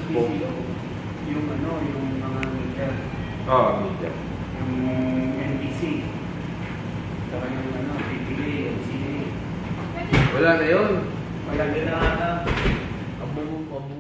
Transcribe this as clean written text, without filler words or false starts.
PCO. Yung ano, yung mga media. Oo, media. Yung NBC. Saka yung ano, PPA, LCA. Wala na yun. Wala na ata. Abo